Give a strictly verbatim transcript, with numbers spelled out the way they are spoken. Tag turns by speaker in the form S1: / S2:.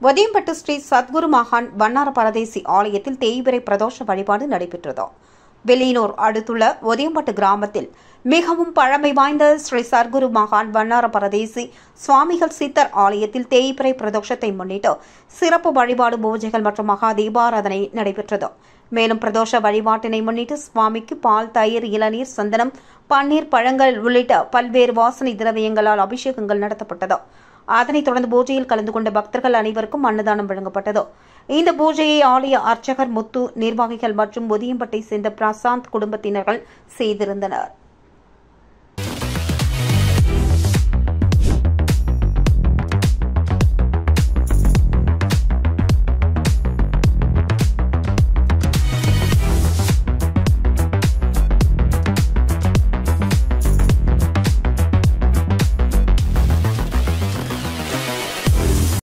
S1: ஒதியம்பட்டு ஸ்ரீ சத்குரு மகான் வண்ணார பரதேசி ஆலயத்தில் தேய்பிறை பிரதோஷ வழிபாடு நடைபெற்றது. வெளியனூர் அடுத்துள்ள ஒதியம்பட்டு கிராமத்தில் மிகவும் பழமை வாய்ந்த ஸ்ரீ சத்குரு மகான் வண்ணார பரதேசி சுவாமிகள் சித்தர் ஆலயத்தில் தேய்பிறை பிரதோஷத்தை முன்னிட்டு சிறப்பு வழிபாடு பூஜைகள் மற்றும் மகா தீபாராதனை நடைபெற்றது. மேலும் பிரதோஷ வழிபாட்டினை முன்னிட்டு சுவாமிக்கு பால், தயிர், இளநீர், சந்தனம், பன்னீர், பழங்கள் உள்ளிட்ட பல்வேறு வாசனை திரவியங்களால் அபிஷேகங்கள் நடத்தப்பட்டது. அதனைத் தொடர்ந்து பூஜையில் கலந்து கொண்ட பக்தர்கள் அனைவருக்கும் அன்னதானம் வழங்கப்பட்டது. இந்த பூஜையை ஆலய அர்ச்சகர் முத்து, நிர்வாகிகள் மற்றும் ஒதியம்பட்டை சேர்ந்த பிரசாந்த் குடும்பத்தினர்கள் செய்திருந்தனர்.